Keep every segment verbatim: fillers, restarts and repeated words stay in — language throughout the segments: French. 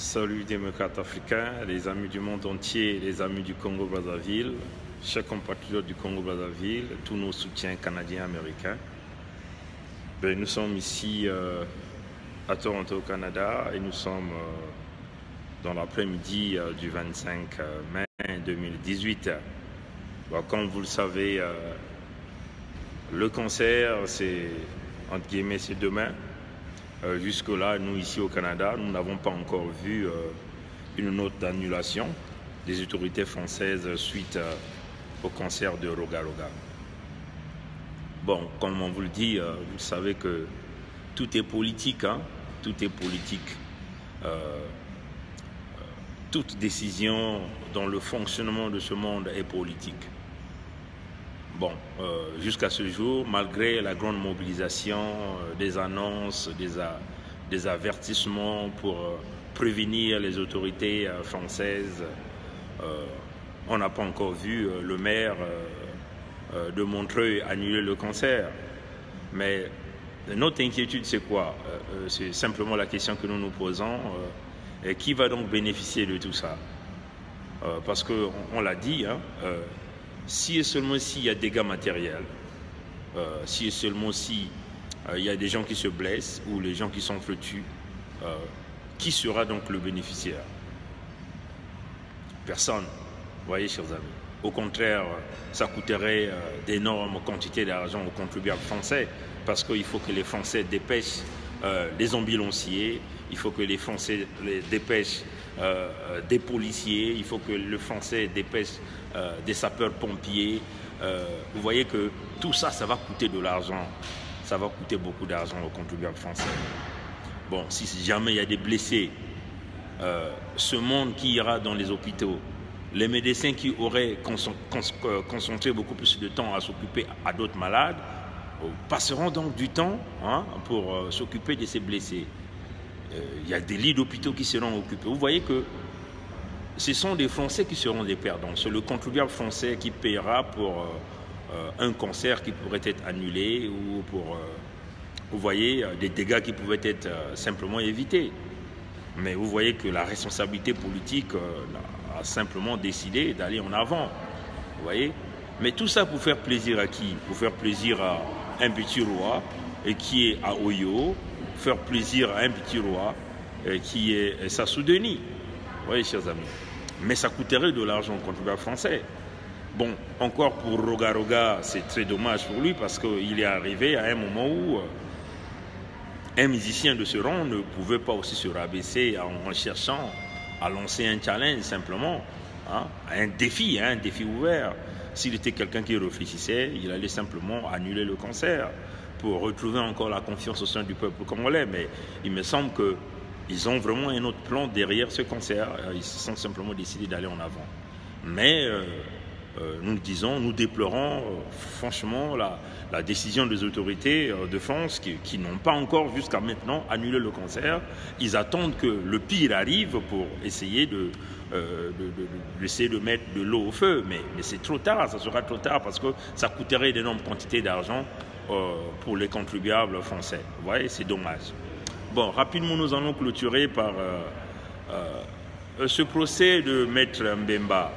Salut démocrates africains, les amis du monde entier, les amis du Congo-Brazzaville, chers compatriotes du Congo-Brazzaville, tous nos soutiens canadiens, américains. Ben, nous sommes ici euh, à Toronto, au Canada, et nous sommes euh, dans l'après-midi euh, du vingt-cinq mai deux mille dix-huit. Bon, comme vous le savez, euh, le concert, c'est entre guillemets, c'est demain. Euh, Jusque-là, nous ici au Canada, nous n'avons pas encore vu euh, une note d'annulation des autorités françaises suite euh, au concert de Roga Roga. Bon, comme on vous le dit, euh, vous savez que tout est politique, hein? Tout est politique. Euh, euh, toute décision dans le fonctionnement de ce monde est politique. Bon, euh, jusqu'à ce jour, malgré la grande mobilisation, euh, des annonces, des, a, des avertissements pour euh, prévenir les autorités euh, françaises, euh, on n'a pas encore vu euh, le maire euh, euh, de Montreuil annuler le concert. Mais notre inquiétude, c'est quoi? euh, C'est simplement la question que nous nous posons. Euh, et qui va donc bénéficier de tout ça? euh, Parce qu'on on, l'a dit, hein, euh, si et seulement s'il y a des dégâts matériels, euh, si et seulement si euh, il y a des gens qui se blessent ou les gens qui s'entretuent, euh, qui sera donc le bénéficiaire? Personne, vous voyez, chers amis. Au contraire, ça coûterait euh, d'énormes quantités d'argent aux contribuables français, parce qu'il faut que les Français dépêchent euh, les ambulanciers, il faut que les Français les dépêchent euh, des policiers, il faut que le Français dépêche euh, des sapeurs-pompiers. Euh, vous voyez que tout ça, ça va coûter de l'argent. Ça va coûter beaucoup d'argent aux contribuables français. Bon, si jamais il y a des blessés, euh, ce monde qui ira dans les hôpitaux, les médecins qui auraient concentré beaucoup plus de temps à s'occuper à d'autres malades, passeront donc du temps hein, pour euh, s'occuper de ces blessés. Euh, il y a des lits d'hôpitaux qui seront occupés. Vous voyez que ce sont des Français qui seront des perdants. C'est le contribuable français qui paiera pour euh, euh, un concert qui pourrait être annulé ou pour, euh, vous voyez, euh, des dégâts qui pouvaient être euh, simplement évités. Mais vous voyez que la responsabilité politique euh, a simplement décidé d'aller en avant. Vous voyez? Mais tout ça pour faire plaisir à qui? Pour faire plaisir à un petit roi et qui est à Oyo, faire plaisir à un petit roi et qui est Sassou Denis. Vous voyez, chers amis. Mais ça coûterait de l'argent au contribuable français. Bon, encore pour Roga Roga, c'est très dommage pour lui parce qu'il est arrivé à un moment où un musicien de ce rang ne pouvait pas aussi se rabaisser en, en cherchant à lancer un challenge simplement, hein, un défi, hein, un défi ouvert. S'il était quelqu'un qui réfléchissait, il allait simplement annuler le concert pour retrouver encore la confiance au sein du peuple congolais. Mais il me semble qu'ils ont vraiment un autre plan derrière ce concert. Ils se sont simplement décidés d'aller en avant. Mais euh, euh, nous disons, nous déplorons euh, franchement la, la décision des autorités euh, de France qui, qui n'ont pas encore jusqu'à maintenant annulé le concert. Ils attendent que le pire arrive pour essayer de... Euh, de, de, de, d'essayer de mettre de l'eau au feu, mais, mais c'est trop tard, ça sera trop tard parce que ça coûterait d'énormes quantités d'argent euh, pour les contribuables français. Vous voyez, c'est dommage. Bon, rapidement, nous allons clôturer par euh, euh, ce procès de Maître Mbemba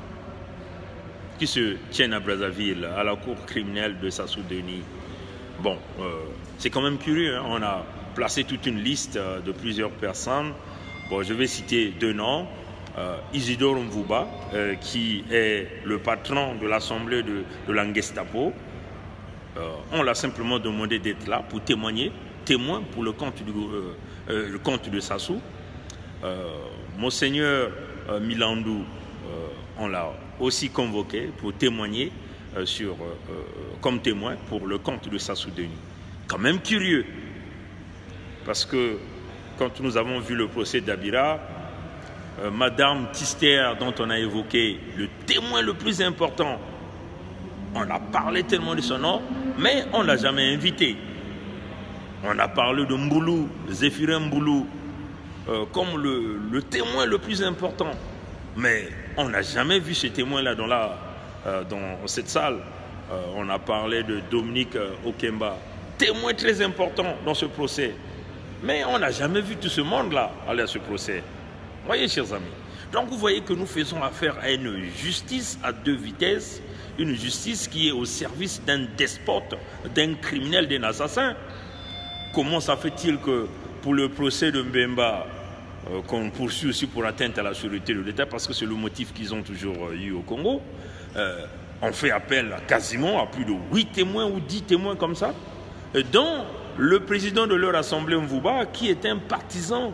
qui se tient à Brazzaville, à la cour criminelle de Sassou Denis. Bon, euh, c'est quand même curieux, hein? On a placé toute une liste euh, de plusieurs personnes. Bon, je vais citer deux noms. Euh, Isidore Mvuba, euh, qui est le patron de l'Assemblée de, de la Gestapo. Euh, on l'a simplement demandé d'être là pour témoigner, témoin pour le compte, du, euh, euh, le compte de Sassou. Euh, Monseigneur euh, Milandou, euh, on l'a aussi convoqué pour témoigner euh, sur, euh, comme témoin pour le compte de Sassou Denis. Quand même curieux, parce que quand nous avons vu le procès d'Abira, Euh, Madame Tister, dont on a évoqué le témoin le plus important, on a parlé tellement de son nom, mais on ne l'a jamais invité. On a parlé de Mboulou, Zéphirin Mboulou, euh, comme le, le témoin le plus important. Mais on n'a jamais vu ce témoin-là dans, la, euh, dans cette salle. Euh, on a parlé de Dominique euh, Okemba, témoin très important dans ce procès. Mais on n'a jamais vu tout ce monde-là aller à ce procès. Voyez, chers amis. Donc vous voyez que nous faisons affaire à une justice à deux vitesses, une justice qui est au service d'un despote, d'un criminel, d'un assassin. Comment ça fait-il que pour le procès de Mbemba, euh, qu'on poursuit aussi pour atteinte à la sûreté de l'État, parce que c'est le motif qu'ils ont toujours euh, eu au Congo, euh, on fait appel quasiment à plus de huit témoins ou dix témoins comme ça, dont le président de leur assemblée, Mvouba, qui est un partisan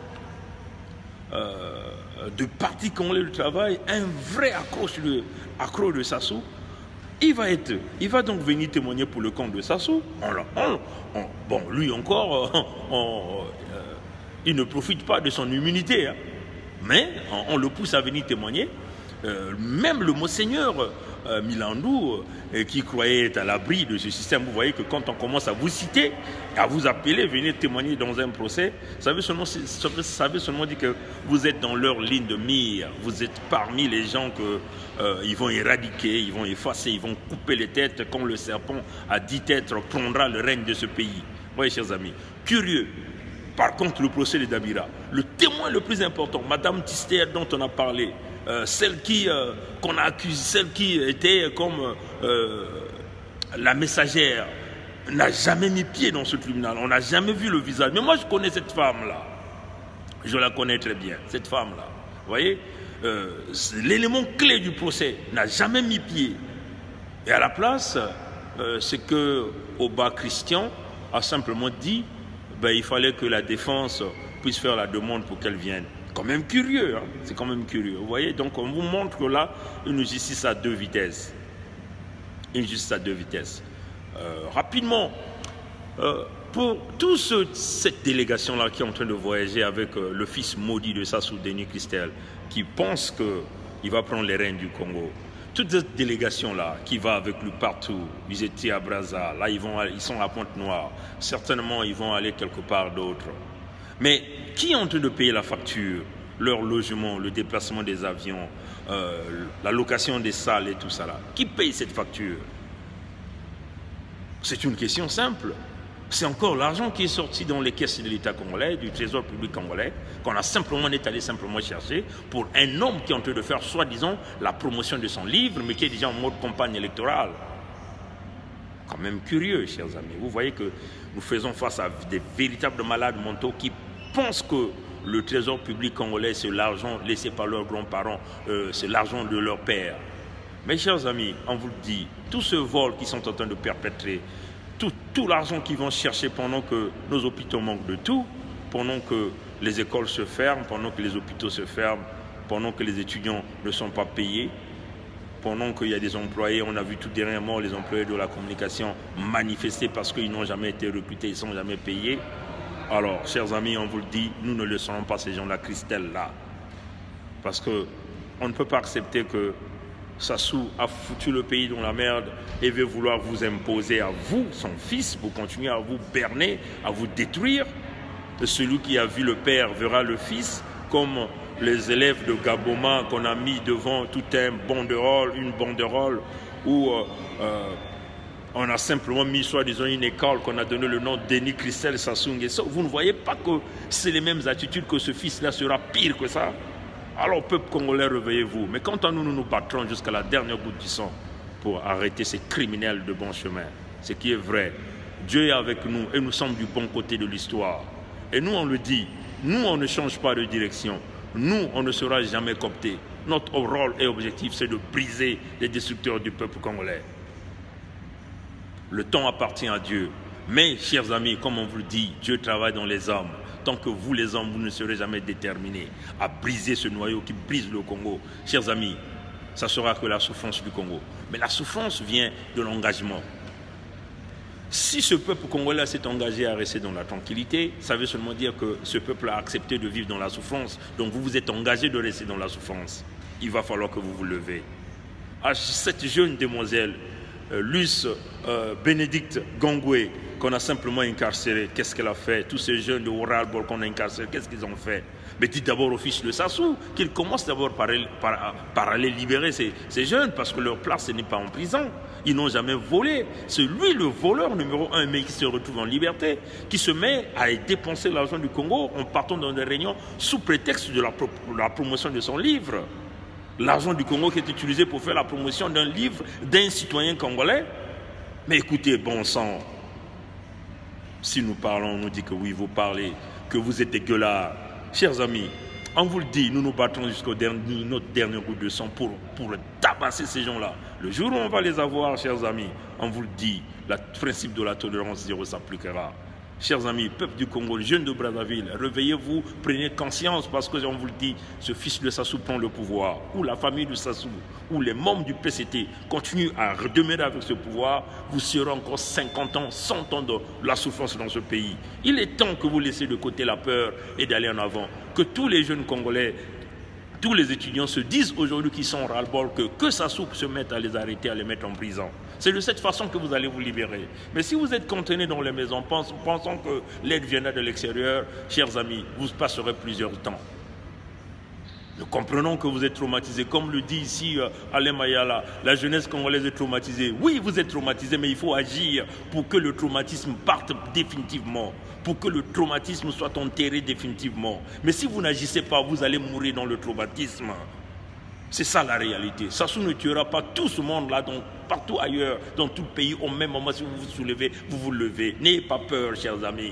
euh, de Parti congolais du travail, un vrai accro de, accro de Sassou. Il va, être, il va donc venir témoigner pour le compte de Sassou. On, on, on, bon, lui encore, on, on, euh, il ne profite pas de son immunité, hein. Mais on, on le pousse à venir témoigner. Euh, même le monseigneur euh, Milandou, euh, qui croyait être à l'abri de ce système, vous voyez que quand on commence à vous citer, à vous appeler, venir témoigner dans un procès, ça veut seulement, ça veut seulement dire que vous êtes dans leur ligne de mire, vous êtes parmi les gens qu'ils euh, vont éradiquer, ils vont effacer, ils vont couper les têtes quand le serpent à dix têtes prendra le règne de ce pays. Vous voyez, chers amis, curieux. Par contre, le procès de Dabira, le témoin le plus important, Madame Tister dont on a parlé, Euh, celle qui euh, qu'on a accusée, celle qui était comme euh, la messagère, n'a jamais mis pied dans ce tribunal. On n'a jamais vu le visage. Mais moi, je connais cette femme-là. Je la connais très bien, cette femme-là. Vous voyez, euh, l'élément clé du procès n'a jamais mis pied. Et à la place, euh, c'est que Oba Christian a simplement dit, ben, il fallait que la défense puisse faire la demande pour qu'elle vienne. Quand même curieux, hein? C'est quand même curieux. Vous voyez, donc on vous montre là une justice à deux vitesses. Une justice à deux vitesses. Euh, rapidement, euh, pour toute ce, cette délégation-là qui est en train de voyager avec euh, le fils maudit de Sassou, Denis Christel, qui pense qu'il va prendre les rênes du Congo, toute cette délégation-là qui va avec lui partout, ils étaient à Brazza, là ils, vont, ils sont à Pointe-Noire, certainement ils vont aller quelque part d'autre. Mais qui est en train de payer la facture? Leur logement, le déplacement des avions, euh, la location des salles et tout ça là. Qui paye cette facture? C'est une question simple. C'est encore l'argent qui est sorti dans les caisses de l'État congolais, du trésor public congolais, qu'on a simplement est allé simplement chercher pour un homme qui est en train de faire soi-disant la promotion de son livre, mais qui est déjà en mode campagne électorale. Quand même curieux, chers amis. Vous voyez que nous faisons face à des véritables malades mentaux qui pensent que le trésor public congolais, c'est l'argent laissé par leurs grands-parents, euh, c'est l'argent de leur père. Mes chers amis, on vous le dit, tout ce vol qu'ils sont en train de perpétrer, tout, tout l'argent qu'ils vont chercher pendant que nos hôpitaux manquent de tout, pendant que les écoles se ferment, pendant que les hôpitaux se ferment, pendant que les étudiants ne sont pas payés, pendant qu'il y a des employés, on a vu tout dernièrement les employés de la communication manifester parce qu'ils n'ont jamais été recrutés, ils ne sont jamais payés. Alors, chers amis, on vous le dit, nous ne laisserons pas ces gens-là, Christelle-là. Parce qu'on ne peut pas accepter que Sassou a foutu le pays dans la merde et veut vouloir vous imposer à vous, son fils, pour continuer à vous berner, à vous détruire. Celui qui a vu le père verra le fils, comme les élèves de Gaboma qu'on a mis devant tout un banderole, une banderole où euh, euh, on a simplement mis soi-disant une école qu'on a donné le nom de Denis Christel Sassou Nguesso. Vous ne voyez pas que c'est les mêmes attitudes, que ce fils-là sera pire que ça? Alors, peuple congolais, réveillez-vous. Mais quant à nous, nous nous battrons jusqu'à la dernière goutte du sang pour arrêter ces criminels de bon chemin. Ce qui est vrai, Dieu est avec nous et nous sommes du bon côté de l'histoire. Et nous, on le dit, nous, on ne change pas de direction. Nous, on ne sera jamais cooptés. Notre rôle et objectif, c'est de briser les destructeurs du peuple congolais. Le temps appartient à Dieu. Mais, chers amis, comme on vous le dit, Dieu travaille dans les hommes. Tant que vous, les hommes, vous ne serez jamais déterminés à briser ce noyau qui brise le Congo. Chers amis, ça sera que la souffrance du Congo. Mais la souffrance vient de l'engagement. Si ce peuple congolais s'est engagé à rester dans la tranquillité, ça veut seulement dire que ce peuple a accepté de vivre dans la souffrance. Donc vous vous êtes engagé de rester dans la souffrance. Il va falloir que vous vous levez. À cette jeune demoiselle, euh, Luce euh, Bénédicte Gangoué, qu'on a simplement incarcérés, qu'est-ce qu'elle a fait? Tous ces jeunes de ras-le-bol qu'on a incarcérés, qu'est-ce qu'ils ont fait? Mais dites d'abord au fils de Sassou qu'il commence d'abord par, par, par aller libérer ces, ces jeunes, parce que leur place n'est pas en prison. Ils n'ont jamais volé. C'est lui le voleur numéro un, mais qui se retrouve en liberté, qui se met à dépenser l'argent du Congo en partant dans des réunions sous prétexte de la, pro la promotion de son livre. L'argent du Congo qui est utilisé pour faire la promotion d'un livre d'un citoyen congolais. Mais écoutez, bon sang, si nous parlons, on nous dit que oui, vous parlez, que vous êtes dégueulasse. Chers amis, on vous le dit, nous nous battons jusqu'au dernier, notre dernier goutte de sang pour, pour tabasser ces gens-là. Le jour où on va les avoir, chers amis, on vous le dit, le principe de la tolérance zéro s'appliquera. Chers amis, peuple du Congo, jeunes de Brazzaville, réveillez-vous, prenez conscience parce que, on vous le dit, ce fils de Sassou prend le pouvoir, ou la famille de Sassou, ou les membres du P C T continuent à demeurer avec ce pouvoir, vous serez encore cinquante ans, cent ans de la souffrance dans ce pays. Il est temps que vous laissiez de côté la peur et d'aller en avant. Que tous les jeunes Congolais, tous les étudiants se disent aujourd'hui qu'ils sont ras-le-bol, que, que Sassou se mette à les arrêter, à les mettre en prison. C'est de cette façon que vous allez vous libérer. Mais si vous êtes contenus dans les maisons, pensant que l'aide viendra de l'extérieur, chers amis, vous passerez plusieurs temps. Nous comprenons que vous êtes traumatisés. Comme le dit ici euh, Alain Mayala, la jeunesse congolaise est traumatisée. Oui, vous êtes traumatisés, mais il faut agir pour que le traumatisme parte définitivement, pour que le traumatisme soit enterré définitivement. Mais si vous n'agissez pas, vous allez mourir dans le traumatisme. C'est ça la réalité. Sassou ne tuera pas tout ce monde-là, partout ailleurs, dans tout le pays, au même moment. Si vous vous soulevez, vous vous levez. N'ayez pas peur, chers amis.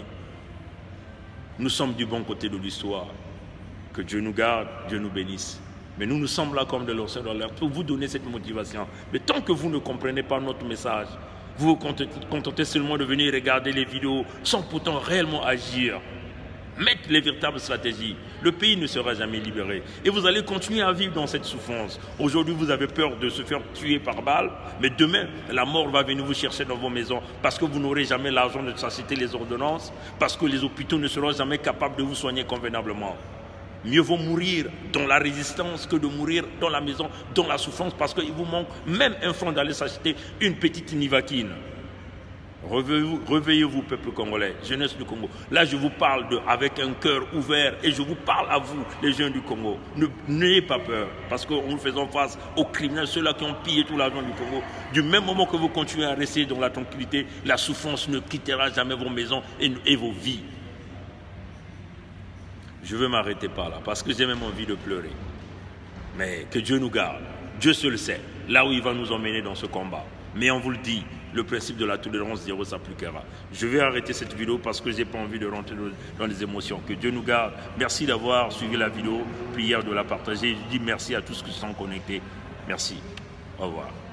Nous sommes du bon côté de l'histoire. Que Dieu nous garde, Dieu nous bénisse. Mais nous nous sommes là comme des lanceurs d'alerte pour vous donner cette motivation. Mais tant que vous ne comprenez pas notre message, vous vous contentez seulement de venir regarder les vidéos sans pourtant réellement agir. Mettre les véritables stratégies. Le pays ne sera jamais libéré. Et vous allez continuer à vivre dans cette souffrance. Aujourd'hui, vous avez peur de se faire tuer par balle, mais demain, la mort va venir vous chercher dans vos maisons parce que vous n'aurez jamais l'argent de s'acheter les ordonnances, parce que les hôpitaux ne seront jamais capables de vous soigner convenablement. Mieux vaut mourir dans la résistance que de mourir dans la maison, dans la souffrance, parce qu'il vous manque même un franc d'aller s'acheter une petite nivaquine. Réveillez-vous, réveillez-vous, peuple congolais, jeunesse du Congo. Là, je vous parle de, avec un cœur ouvert et je vous parle à vous, les jeunes du Congo. N'ayez pas peur, parce que nous faisons face aux criminels, ceux-là qui ont pillé tout l'argent du Congo. Du même moment que vous continuez à rester dans la tranquillité, la souffrance ne quittera jamais vos maisons et, et vos vies. Je veux m'arrêter par là, parce que j'ai même envie de pleurer. Mais que Dieu nous garde. Dieu seul sait, là où il va nous emmener dans ce combat. Mais on vous le dit, le principe de la tolérance zéro s'appliquera. Je vais arrêter cette vidéo parce que je n'ai pas envie de rentrer dans les émotions. Que Dieu nous garde. Merci d'avoir suivi la vidéo. Prière de la partager. Je dis merci à tous qui se sont connectés. Merci. Au revoir.